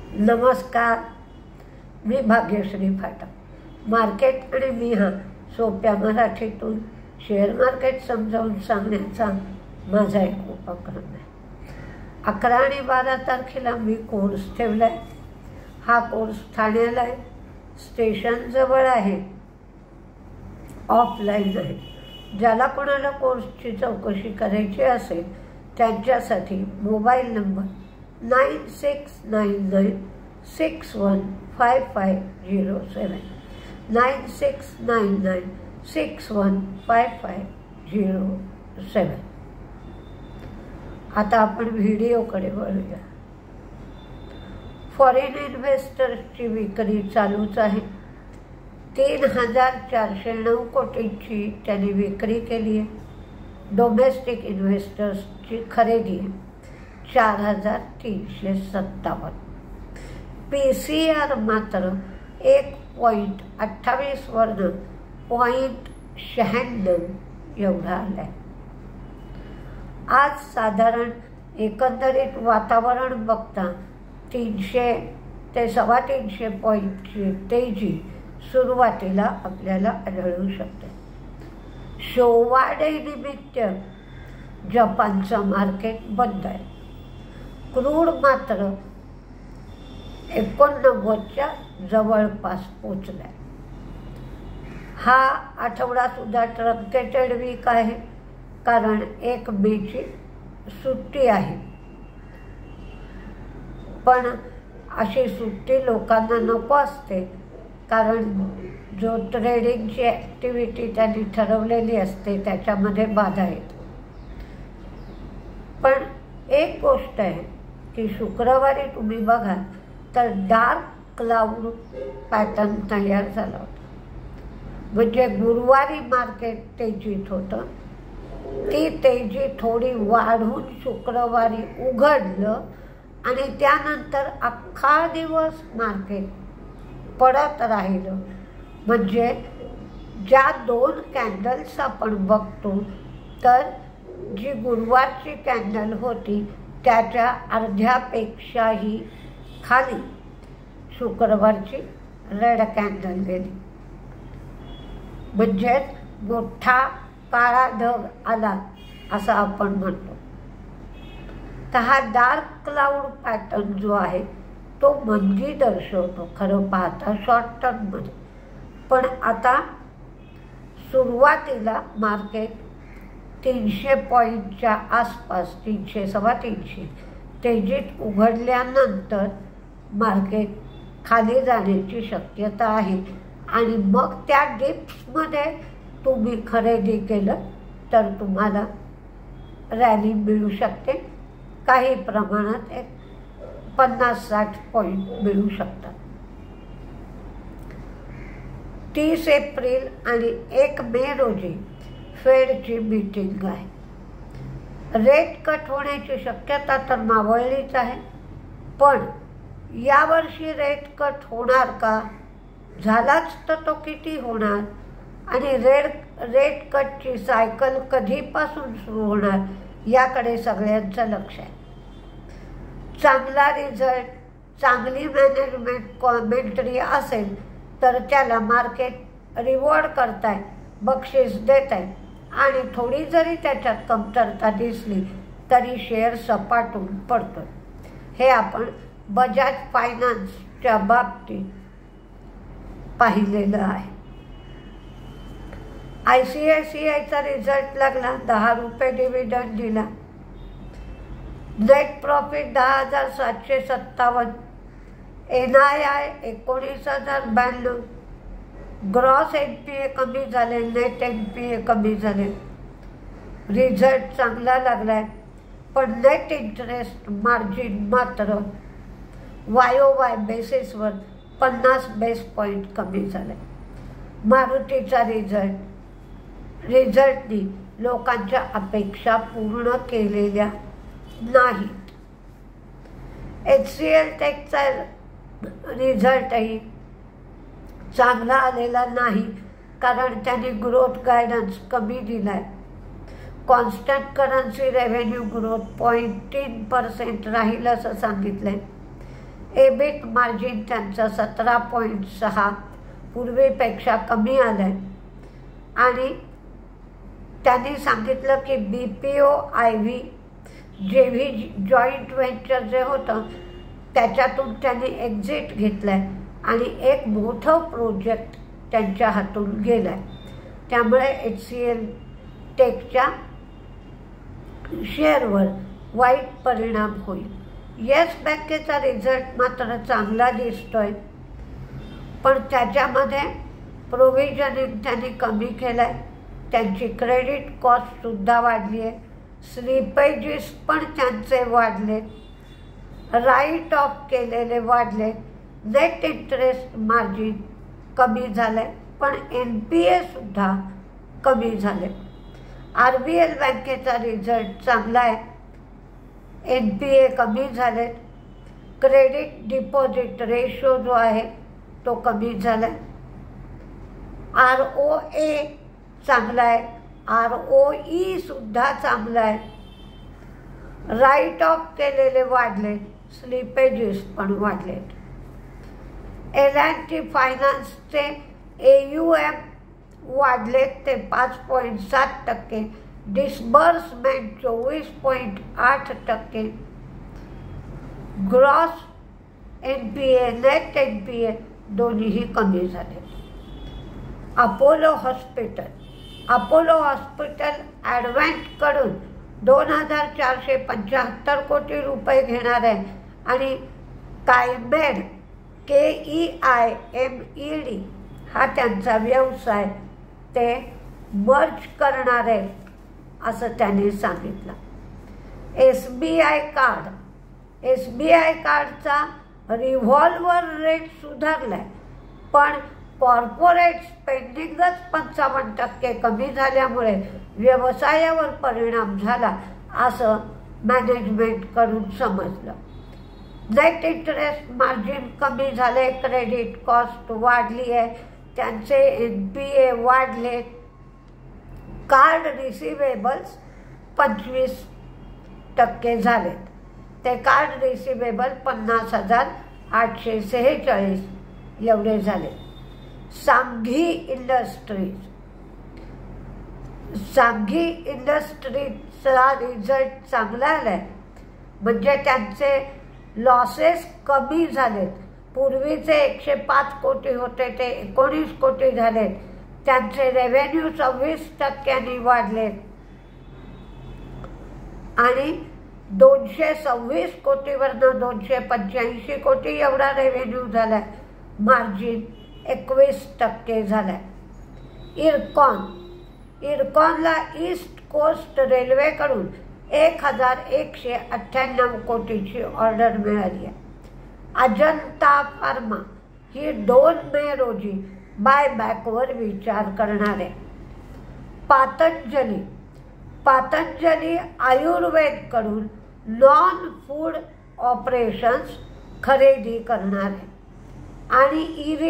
नमस्कार, मी भाग्यश्री फाटक. मार्केट आणि मी हा सोप्या मराठीतून शेअर मार्केट समजावून सांगण्याचा माझा एक उपक्रम आहे. 11 आणि 12 तारखेला मी कोर्स ठेवला आहे. हा कोर्स ठाण्याला आहे, स्टेशनजवळ आहे, ऑफलाईन आहे. ज्याला कोणाला कोर्सची चौकशी करायची असेल त्यांच्यासाठी मोबाईल नंबर 9699615507 9699615507. आता आपण व्हिडिओकडे वळूया. फॉरेन इन्व्हेस्टर्सची विक्री चालूच आहे. 3409 कोटींची त्यांनी विक्री केली आहे. डोमेस्टिक इन्व्हेस्टर्सची खरेदी आहे 4357. PCR मात्र 1.28 वरून 0.96 एवढा आलाय. आज साधारण एकंदरीत वातावरण बघता 300 ते 350 पॉईंटची तेजी सुरुवातीला आपल्याला आढळू शकते. शोवाडे निमित्त जपानचं मार्केट बंद आहे. क्रूड मात्र 89च्या जवळपास पोचलाय. हा आठवडा सुद्धा ट्रंकेटेड वीक आहे, कारण 1 मेची सुट्टी आहे. पण अशी सुट्टी लोकांना नको असते, कारण जो ट्रेडिंगची ॲक्टिव्हिटी त्यांनी ठरवलेली असते त्याच्यामध्ये बाधा येते. पण एक गोष्ट आहे की शुक्रवारी तुम्ही बघा तर डार्क क्लाउड पॅटर्न तयार झाला होता. म्हणजे गुरुवारी मार्केट तेजीत होतं, ती तेजी थोडी वाढून शुक्रवारी उघडलं आणि त्यानंतर अख्खा दिवस मार्केट पडत राहिलं. म्हणजे ज्या 2 कॅन्डल्स आपण बघतो तर जी गुरुवारची कॅन्डल होती त्याच्या अर्ध्यापेक्षाही खाली शुक्रवारची रेड कॅन्डल गेली. म्हणजेच मोठा काळा ढग आला असं आपण म्हणतो. तर हा डार्क क्लाउड पॅटर्न जो आहे तो मंदी दर्शवतो खरं पाहता शॉर्ट टर्ममध्ये. पण आता सुरुवातीला मार्केट 300 पॉईंटच्या आसपास 300 सव्वा 300 तेजीत उघडल्यानंतर मार्केट खाली जाण्याची शक्यता आहे. आणि मग त्या डिप्समध्ये तुम्ही खरेदी केलं तर तुम्हाला रॅली मिळू शकते. काही प्रमाणात 50-60 पॉईंट मिळू शकतात. 30 एप्रिल आणि 1 मे रोजी फेडची मीटिंग आहे. रेट कट होण्याची शक्यता तर मावळलीच आहे. पण यावर्षी रेट कट होणार का, झालाच तर तो किती होणार, आणि रेट कटची सायकल कधीपासून सुरू होणार याकडे सगळ्यांचं लक्ष आहे. चांगला रिझल्ट, चांगली मॅनेजमेंट कॉमेंट्री असेल तर त्याला मार्केट रिवॉर्ड करताय, बक्षीस देत आहे. आणि थोडी जरी त्याच्यात कमतरता दिसली तरी शेअर सपाटून पडतो. हे आपण बजाज फायनान्सच्या बाबतीत पाहिलेलं आहे. ICICIचा रिझल्ट लागला, 10 रुपये डिव्हिडंड दिला. Net profit 10,757, NII 19,092, gross NPA कमी झाले, नेट NPA कमी झाले. रिझल्ट चांगला लागलाय. पण नेट इंटरेस्ट मार्जिन मात्र YOY बेसिसवर 50 बेस पॉईंट कमी झाले. मारुतीचा रिझल्टनी लोकांच्या अपेक्षा पूर्ण केलेल्या नाहीत. HCL टेकचा रिझल्टही चांगला आलेला नाही, कारण त्यांनी ग्रोथ गायडन्स कमी दिला आहे. कॉन्स्टंट करन्सी रेव्हेन्यू ग्रोथ 0.3% राहील असं सांगितलं आहे. एबिट मार्जिन त्यांचं 17.6 पूर्वीपेक्षा कमी आलं आहे आणि त्यांनी सांगितलं की BPO IV JV joint venture जे होतं त्याच्यातून त्यांनी एक्झिट घेतलं आहे आणि एक मोठं प्रोजेक्ट त्यांच्या हातून गेलं आहे. त्यामुळे HCL टेकच्या शेअरवर वाईट परिणाम होईल. येस बँकेचा रिझल्ट मात्र चांगला दिसतोय, पण त्याच्यामध्ये प्रोव्हिजनिंग त्यांनी कमी केलं आहे. त्यांची क्रेडिट कॉस्टसुद्धा वाढली आहे. स्लिपेजेस पण त्यांचे वाढले, राईट ऑफ केलेले वाढले. नेट इंटरेस्ट मार्जिन कमी झालं आहे, पण NPA सुद्धा कमी झाले. RBL बँकेचा रिझल्ट चांगला आहे. NPA कमी झाले. क्रेडिट डिपॉझिट रेशो जो आहे तो कमी झाला आहे. ROA चांगला आहे. ROE सुद्धा चांगला आहे. राईट ऑफ केलेले वाढले, स्लिपेजेस पण वाढलेत. L&T फायनान्सचे AUM वाढलेत ते 5.7%, disbursement 24.8%, gross NPA net NPA दोन्हीही कमी झाले. अपोलो हॉस्पिटल ॲडव्हेंटकडून 2,475 कोटी रुपये घेणार आहे आणि कायमेड KEIMED हा त्यांचा व्यवसाय ते मर्ज करणार आहे असं त्यांनी सांगितलं. SBI कार्डचा रिव्हॉल्वर रेट सुधारलाय, पण कॉर्पोरेट स्पेंडिंगच 55% कमी झाल्यामुळे व्यवसायावर परिणाम झाला असं मॅनेजमेंटकडून समजलं. नेट इंटरेस्ट मार्जिन कमी झाले, क्रेडिट कॉस्ट वाढली आहे, त्यांचे NPA वाढले. कार्ड रिसिवेबल्स 25% झालेत. ते कार्ड रिसिवेबल 50,846 एवढे झाले. सांघी इंडस्ट्रीजचा रिझल्ट चांगला आलाय, म्हणजे त्यांचे लॉसेस कमी झालेत. पूर्वीचे 105 कोटी होते ते 19 कोटी झालेत. त्यांचे रेव्हेन्यू 26% वाढलेत आणि 226 कोटीवरनं 285 कोटी एवढा रेव्हेन्यू झालाय. मार्जिन 21% झालाय. इरकॉनला ईस्ट कोस्ट रेल्वेकडून 1,198 कोटीची ऑर्डर मिळाली आहे. अजंता फार्मा ही 2 मे रोजी बायबॅकवर विचार करणार आहे. पातंजली आयुर्वेदकडून नॉन फूड ऑपरेशन्स खरेदी करणार आहे. आणि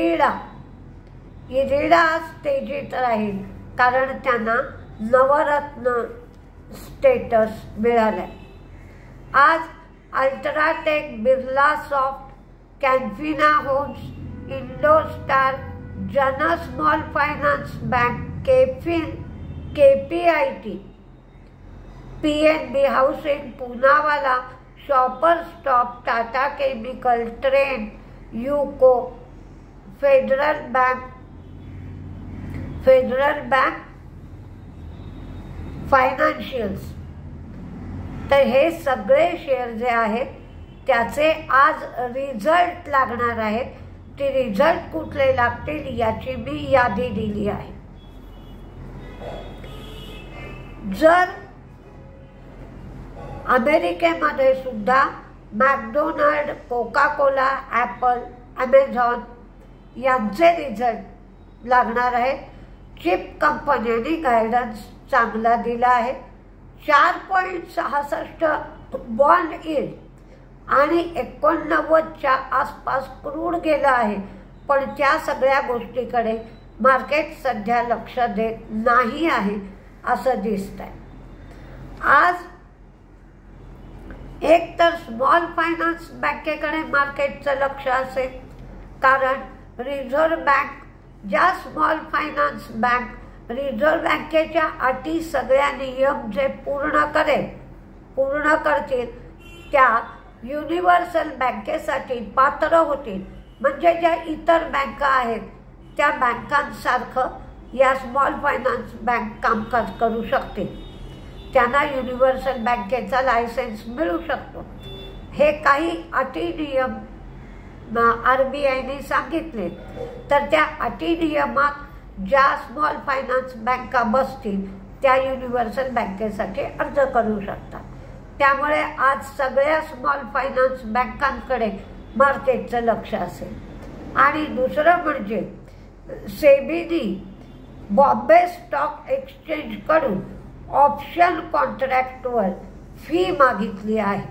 इरिडा तेजीत राहील कारण त्यांना नवरत्न स्टेटस मिळालंय. आज UltraTech, Birla soft, Canfina homes, Indostar, Jan small finance bank, KPIT, PNB housing, Poonawalla, shopper stop, Tata chemical, trend, UCO, federal bank financials, तर हे सगळे शेअर जे आहेत त्याचे आज रिझल्ट लागणार आहेत. ते रिझल्ट कुठले लागतील याची मी यादी दिली आहे. जर अमेरिकेमध्ये सुद्धा McDonald, Coca Cola, Apple, Amazon यांचे रिझल्ट लागणार आहेत. चिप कंपन्यांनी गायडन्स चांगला दिला आहे. 4.66 बॉन्ड यील्ड आणि 89च्या आसपास क्रूड गेला आहे, पण त्या सगळ्या गोष्टीकडे मार्केट सध्या लक्ष देत नाही आहे असं दिसतंय. आज एक तर स्मॉल फायनान्स बँकेकडे मार्केटचं लक्ष असेल, कारण रिझर्व्ह बँक ज्या स्मॉल फायनान्स बँक रिझर्व्ह बँकेच्या अटी सगळ्या नियम जे पूर्ण करतील त्या युनिव्हर्सल बँकेसाठी पात्र होतील. म्हणजे ज्या इतर बँका आहेत त्या बँकांसारखं या स्मॉल फायनान्स बँक कामकाज करू शकते. त्यांना युनिव्हर्सल बँकेचा लायसन्स मिळू शकतो. हे काही अटी नियम RBIने सांगितले, तर त्या अटी नियमात ज्या स्मॉल फायनान्स बँका बसतील त्या युनिव्हर्सल बँकेसाठी अर्ज करू शकतात. त्यामुळे आज सगळ्या स्मॉल फायनान्स बँकांकडे मार्केटचं लक्ष असेल. आणि दुसरं म्हणजे सेबीने बॉम्बे स्टॉक एक्सचेंजकडून ऑप्शन कॉन्ट्रॅक्टवर फी मागितली आहे.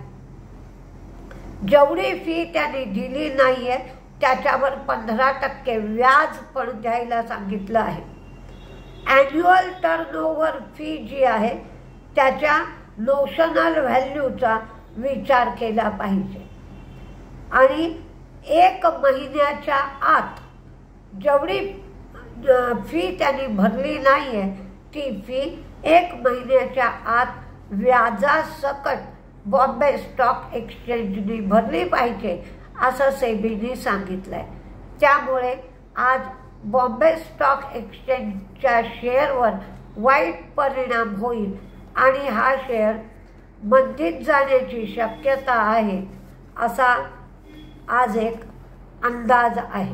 जेवढी फी त्यांनी दिली नाहीये त्याच्यावर 15% व्याज पण द्यायला सांगितलं आहे. ॲन्युअल टर्नओव्हर फी जी आहे त्याच्या नोशनल व्हॅल्यूचा विचार केला पाहिजे. आणि 1 महिन्याच्या आत जेवढी फी त्यांनी भरली नाहीये ती फी 1 महिन्याच्या आत व्याजासकट बॉम्बे स्टॉक एक्सचेंजने भरली पाहिजे असं सेबीने सांगितलंय. त्यामुळे आज बॉम्बे स्टॉक एक्सचेंजच्या शेअरवर वाईट परिणाम होईल आणि हा शेअर मंदीत जाण्याची शक्यता आहे असा आज एक अंदाज आहे.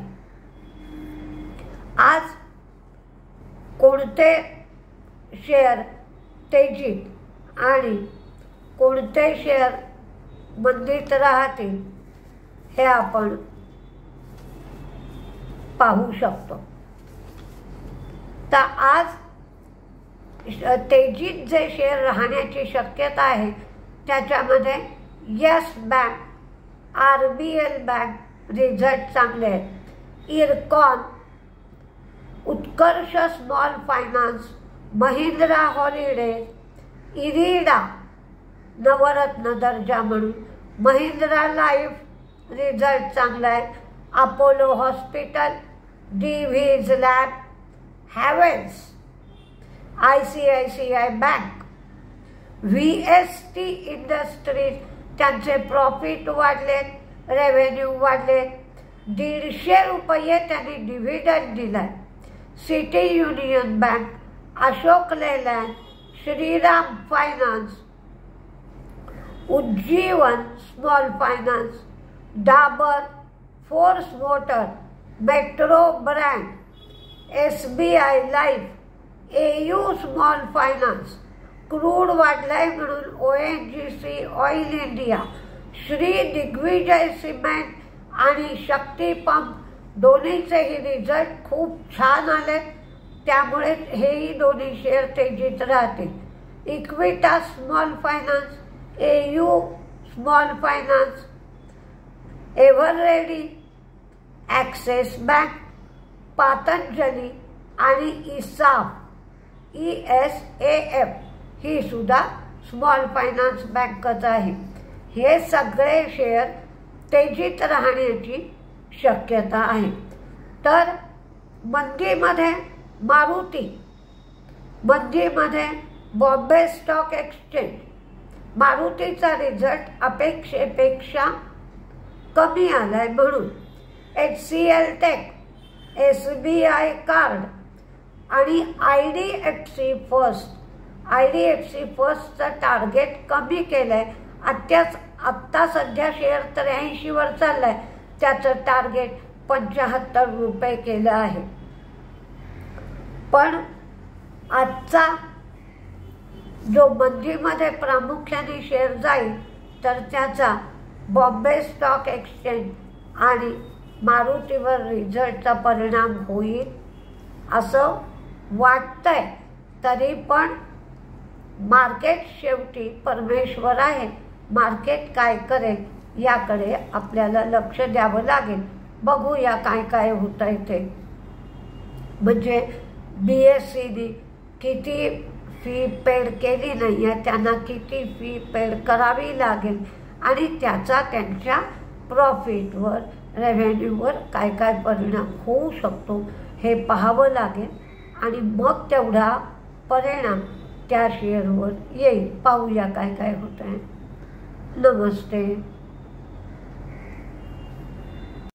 आज कोणते शेअर तेजीत आणि कोणते शेअर मंदीत राहतील हे आपण पाहू शकतो. तर आज तेजीत जे शेअर राहण्याची शक्यता आहे त्याच्यामध्ये yes bank, RBL bank result चांगले आहेत. Ircon, Utkarsh small finance, Mahindra holiday, Ireda Navratna दर्जा म्हणून, महिंद्रा लाईफ रिझल्ट चांगला आहे. Apollo hospital, DV's lab, Havells, ICICI bank, VST industries त्यांचे प्रॉफिट वाढले, रेव्हेन्यू वाढले, 150 रुपये त्यांनी डिव्हिडंड दिलाय. City union bank, Ashok Leyland, Shriram finance, Ujjivan small finance, Dabur, force motor, metro brand, SBI life, AU small finance, crude वाढलाय म्हणून ONGC oil India, Shri Digvijay cement आणि Shakti pump दोन्हीचेही result खूप छान आले. त्यामुळे हेही दोन्ही शेअर तेजीत राहतील. Equitas small finance, AU small finance, Eveready, Axis bank, Patanjali आणि इसाफ ESAF ही सुद्धा स्मॉल फायनान्स बँकच आहे. हे सगळे शेअर तेजीत राहण्याची शक्यता आहे. तर मंदीमध्ये मारुती, मंदीमध्ये बॉम्बे स्टॉक एक्सचेंज, मारुतीचा रिझल्ट अपेक्षेपेक्षा कमी आलाय म्हणून HCL टेक, SBI कार्ड आणि IDFC फर्स्टचं टार्गेट कमी केलंय. आत्ता सध्या शेअर 83 वर चाललाय, त्याचं टार्गेट 75 रुपये केलं आहे. पण आजचा जो मंदीमध्ये प्रामुख्याने शेअर जाईल तर त्याचा बॉम्बे स्टॉक एक्सचेंज आणि मारुतीवर रिझल्टचा परिणाम होईल असं वाटतंय. तरी पण मार्केट शेवटी परमेश्वर आहे. मार्केट काय करेल याकडे आपल्याला लक्ष द्यावं लागेल. बघूया काय काय होतंय ते. म्हणजे BSEने किती फी पेड केली नाही आहे, त्यांना किती फी पेड करावी लागेल आणि त्याचा त्यांच्या प्रॉफिटवर, रेव्हेन्यूवर काय काय परिणाम होऊ शकतो हे पाहावं लागेल आणि मग तेवढा परिणाम त्या शेअरवर येईल. पाहूया काय काय होत आहे. नमस्ते.